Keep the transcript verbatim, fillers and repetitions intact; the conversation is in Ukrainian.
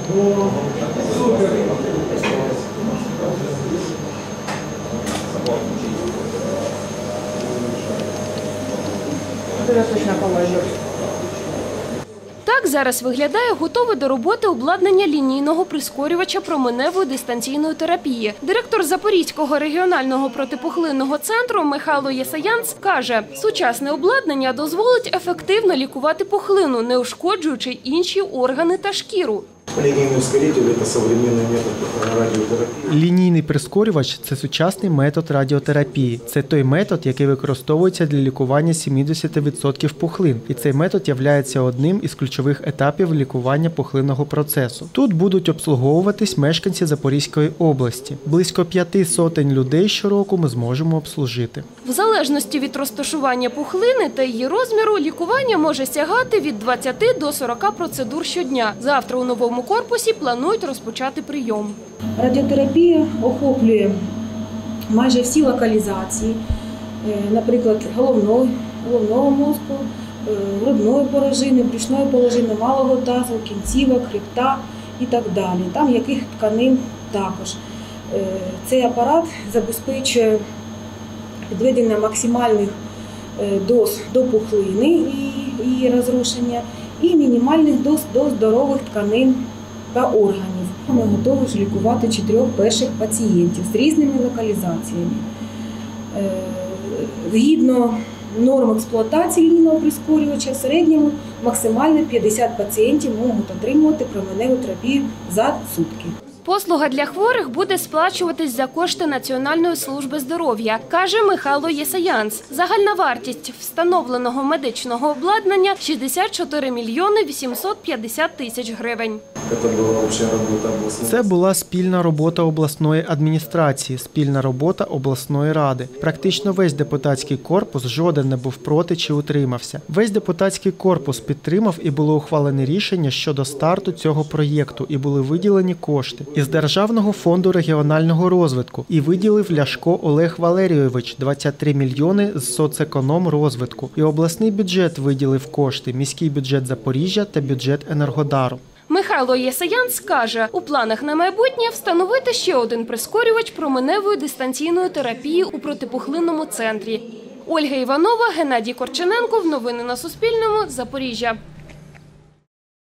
Так зараз виглядає готове до роботи обладнання лінійного прискорювача променевої дистанційної терапії. Директор Запорізького регіонального протипухлинного центру Михайло Єсаянц каже, сучасне обладнання дозволить ефективно лікувати пухлину, не ушкоджуючи інші органи та шкіру. Лінійний ускоритель – це сучасний метод радіотерапії. Лінійний прискорювач – це сучасний метод радіотерапії. Це той метод, який використовується для лікування сімдесят відсотків пухлин. І цей метод є одним із ключових етапів лікування пухлинного процесу. Тут будуть обслуговуватись мешканці Запорізької області. Близько п'яти сотень людей щороку ми зможемо обслужити. В залежності від розташування пухлини та її розміру, лікування може сягати від двадцяти до сорока процедур щодня. Завтра у новому корпусі планують розпочати прийом. Радіотерапія охоплює майже всі локалізації, наприклад, головного, головного мозку, грудної порожнини, брюшної порожнини, малого тазу, кінцівок, хребта і так далі. Там яких тканин також. Цей апарат забезпечує підведення максимальних доз до пухлини і її розрушення і мінімальних доз до здорових тканин та органів. Ми готові лікувати чотирьох перших пацієнтів з різними локалізаціями. Згідно норм експлуатації лінійного прискорювача, в середньому максимально п'ятдесят пацієнтів можуть отримувати променеву терапію за сутки. Послуга для хворих буде сплачуватись за кошти Національної служби здоров'я, каже Михайло Єсаянц. Загальна вартість встановленого медичного обладнання – шістдесят чотири мільйони вісімсот п'ятдесят тисяч гривень. Це була спільна робота обласної адміністрації, спільна робота обласної ради. Практично весь депутатський корпус жоден не був проти чи утримався. Весь депутатський корпус підтримав і було ухвалене рішення щодо старту цього проєкту і були виділені кошти із Державного фонду регіонального розвитку і виділив Ляшко Олег Валерійович двадцять три мільйони з соцекономрозвитку. І обласний бюджет виділив кошти, міський бюджет Запоріжжя та бюджет Енергодару. Михайло Єсаянц каже, у планах на майбутнє встановити ще один прискорювач променевої дистанційної терапії у протипухлинному центрі. Ольга Іванова, Геннадій Корчененков. Новини на Суспільному. Запоріжжя.